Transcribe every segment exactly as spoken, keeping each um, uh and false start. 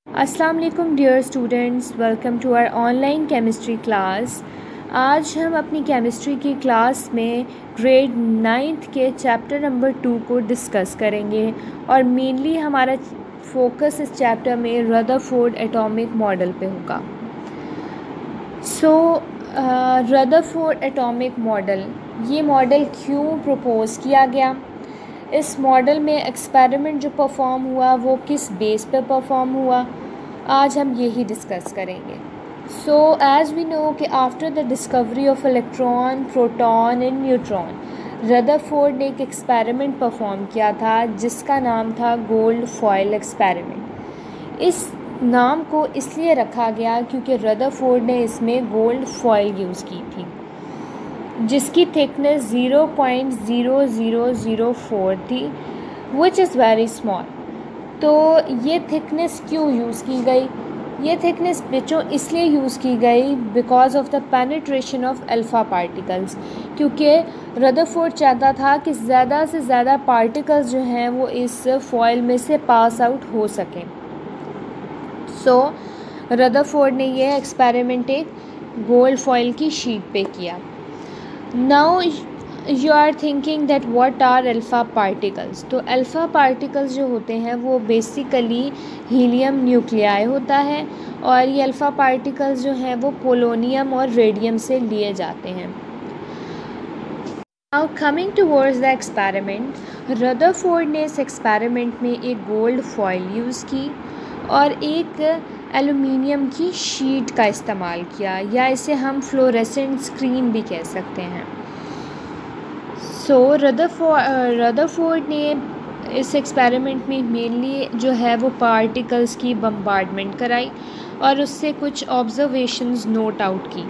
अस्सलाम वालेकुम dear students, welcome to our online chemistry class. आज हम अपनी केमिस्ट्री की क्लास में ग्रेड नाइन्थ के चैप्टर नंबर टू को डिस्कस करेंगे और मेनली हमारा फोकस इस चैप्टर में रदरफोर्ड एटॉमिक मॉडल पे होगा। सो रदरफोर्ड एटॉमिक मॉडल, ये मॉडल क्यों प्रपोज़ किया गया, इस मॉडल में एक्सपेरिमेंट जो परफॉर्म हुआ वो किस बेस पे परफॉर्म हुआ, आज हम यही डिस्कस करेंगे। सो एज़ वी नो कि after the discovery of electron, proton and neutron, Rutherford ने एक एक्सपेरिमेंट परफॉर्म किया था जिसका नाम था गोल्ड फॉयल एक्सपेरिमेंट। इस नाम को इसलिए रखा गया क्योंकि रदरफोर्ड ने इसमें गोल्ड फॉयल यूज़ की थी जिसकी thickness zero point zero zero zero four थी, विच इज़ वेरी स्मॉल। तो ये थिकनेस क्यों यूज़ की गई? ये थिकनेस बच्चों इसलिए यूज़ की गई because of the penetration of alpha particles, क्योंकि रदरफोर्ड चाहता था कि ज़्यादा से ज़्यादा पार्टिकल्स जो हैं वो इस फॉयल में से पास आउट हो सकें। सो रदरफोर्ड ने ये एक्सपेरिमेंट एक गोल्ड फॉयल की शीट पे किया। Now you are thinking that what are alpha particles. तो अल्फ़ा पार्टिकल्स जो होते हैं वो बेसिकली हीलियम न्यूक्लियाई होता है और ये अल्फ़ा पार्टिकल्स जो हैं वो पोलोनियम और रेडियम से लिए जाते हैं। Now coming towards the experiment, Rutherford ने इस एक्सपेरिमेंट में एक गोल्ड फॉयल यूज़ की और एक एलुमिनियम की शीट का इस्तेमाल किया, या इसे हम फ्लोरेसेंट स्क्रीन भी कह सकते हैं। सो रदरफोर्ड रदरफोर्ड ने इस एक्सपेरिमेंट में मेनली जो है वो पार्टिकल्स की बम्बार्डमेंट कराई और उससे कुछ ऑब्जर्वेशंस नोट आउट की।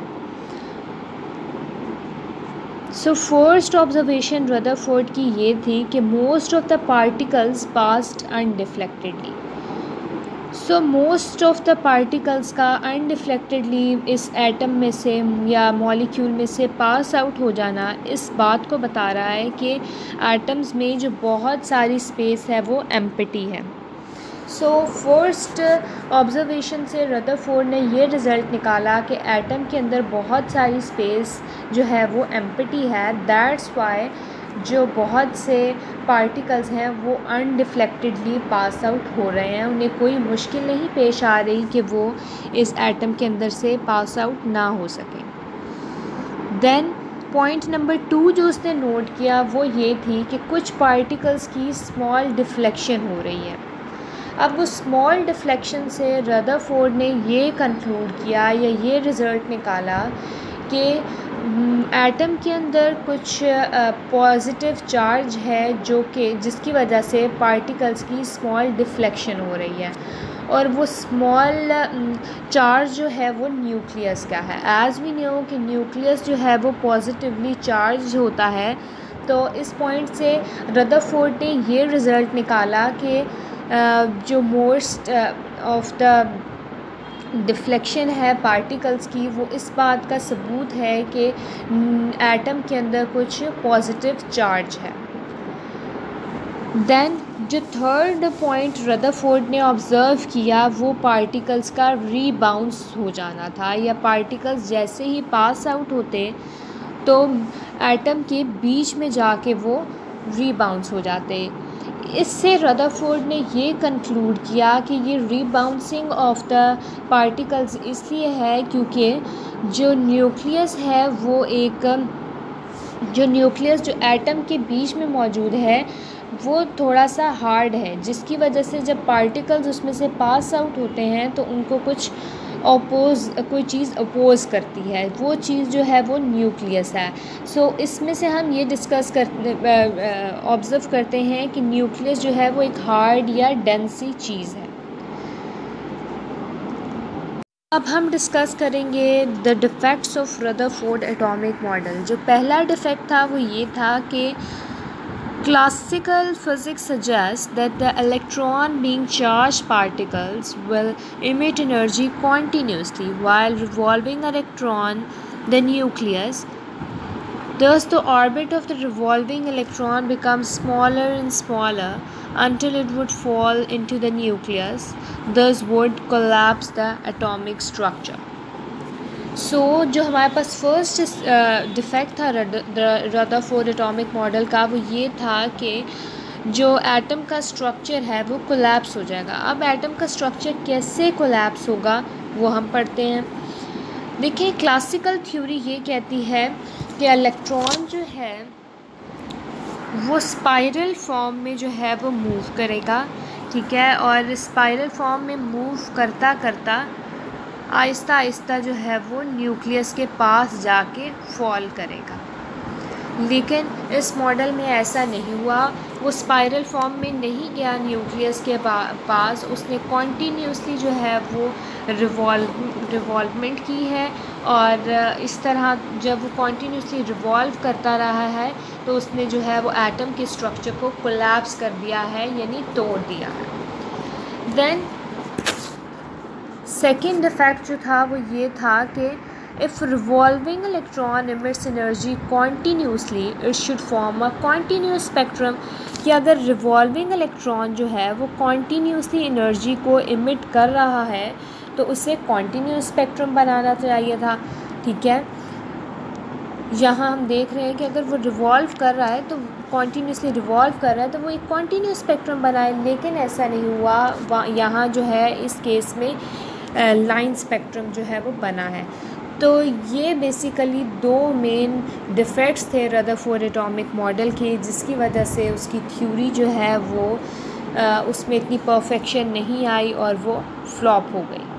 सो फर्स्ट ऑब्जर्वेशन रदरफोर्ड की ये थी कि most of the particles passed undeflectedly. So most of the particles का अनडिफ्लेक्टेडली इस एटम में से या मॉलिक्यूल में से पास आउट हो जाना इस बात को बता रहा है कि एटम्स में जो बहुत सारी स्पेस है वो एम्प्टी है। सो फर्स्ट ऑब्जर्वेशन से रदरफोर्ड ने ये रिज़ल्ट निकाला कि एटम के अंदर बहुत सारी स्पेस जो है वो एम्प्टी है। दैट्स वाई जो बहुत से पार्टिकल्स हैं वो अनडिफ्लेक्टेडली पास आउट हो रहे हैं, उन्हें कोई मुश्किल नहीं पेश आ रही कि वो इस एटम के अंदर से पास आउट ना हो सकें। देन पॉइंट नंबर टू जो उसने नोट किया वो ये थी कि कुछ पार्टिकल्स की स्मॉल डिफ्लेक्शन हो रही है। अब उस स्मॉल डिफ्लेक्शन से रदरफोर्ड ने ये कंक्लूड किया या ये रिज़ल्ट निकाला कि एटम के अंदर कुछ पॉजिटिव चार्ज है जो कि जिसकी वजह से पार्टिकल्स की स्मॉल डिफ्लेक्शन हो रही है, और वो स्मॉल चार्ज जो है वो न्यूक्लियस का है। एज़ वी नो कि न्यूक्लियस जो है वो पॉजिटिवली चार्ज होता है। तो इस पॉइंट से रदरफोर्ड ने ये रिज़ल्ट निकाला कि जो मोस्ट ऑफ द डिफ्लेक्शन है पार्टिकल्स की वो इस बात का सबूत है कि एटम के अंदर कुछ पॉजिटिव चार्ज है। देन जो थर्ड पॉइंट रदरफोर्ड ने ऑब्ज़र्व किया वो पार्टिकल्स का रीबाउंस हो जाना था, या पार्टिकल्स जैसे ही पास आउट होते तो एटम के बीच में जाके वो रीबाउंस हो जाते। इससे रदरफोर्ड ने ये कंक्लूड किया कि ये रीबाउंसिंग ऑफ द पार्टिकल्स इसलिए है क्योंकि जो न्यूक्लियस है वो एक जो न्यूक्लियस जो एटम के बीच में मौजूद है वो थोड़ा सा हार्ड है, जिसकी वजह से जब पार्टिकल्स उसमें से पास आउट होते हैं तो उनको कुछ अपोज कोई चीज़ अपोज करती है, वो चीज़ जो है वो न्यूक्लियस है। सो so, इसमें से हम ये डिस्कस करते ऑब्ज़र्व करते हैं कि न्यूक्लियस जो है वो एक हार्ड या डेंसी चीज़ है। अब हम डिस्कस करेंगे the defects of Rutherford atomic model. जो पहला डिफेक्ट था वो ये था कि classical physics suggests that the electron being charged particles will emit energy continuously while revolving electron the nucleus. Thus the orbit of the revolving electron becomes smaller and smaller until it would fall into the nucleus, thus would collapse the atomic structure. So so, जो हमारे पास first defect था Rutherford atomic model का, वो ये था कि जो एटम का स्ट्रक्चर है वो कोलैप्स हो जाएगा। अब एटम का स्ट्रक्चर कैसे कोलैप्स होगा वो हम पढ़ते हैं। देखिए, क्लासिकल थ्योरी ये कहती है कि इलेक्ट्रॉन जो है वो स्पाइरल फॉर्म में जो है वो मूव करेगा, ठीक है, और स्पाइरल फॉर्म में मूव करता करता आहिस्ता आहिस्ता जो है वो न्यूक्लियस के पास जाके फॉल करेगा। लेकिन इस मॉडल में ऐसा नहीं हुआ, वो स्पाइरल फॉर्म में नहीं गया न्यूक्लियस के पास, उसने कॉन्टीन्यूसली जो है वो रिवॉल्व रिवॉल्वमेंट की है, और इस तरह जब वो कॉन्टीन्यूसली रिवॉल्व करता रहा है तो उसने जो है वो एटम के स्ट्रक्चर को कोलैप्स कर दिया है, यानी तोड़ दिया है। देन सेकेंड इफेक्ट जो था वो ये था कि if revolving electron emits energy continuously it should form a continuous spectrum, कि अगर रिवॉल्विंग इलेक्ट्रॉन जो है वो कॉन्टीन्यूसली एनर्जी को इमिट कर रहा है तो उसे कॉन्टीन्यूस स्पेक्ट्रम बनाना चाहिए था, ठीक है। यहाँ हम देख रहे हैं कि अगर वो रिवॉल्व कर रहा है तो कॉन्टीन्यूसली रिवॉल्व कर रहा है तो वो एक कॉन्टीन्यूस स्पेक्ट्रम बनाए, लेकिन ऐसा नहीं हुआ। यहाँ जो है इस केस में लाइन स्पेक्ट्रम जो है वो बना है। तो ये बेसिकली दो मेन डिफेक्ट्स थे रदरफोर्ड एटॉमिक मॉडल के, जिसकी वजह से उसकी थ्योरी जो है वो आ, उसमें इतनी परफेक्शन नहीं आई और वो फ्लॉप हो गई।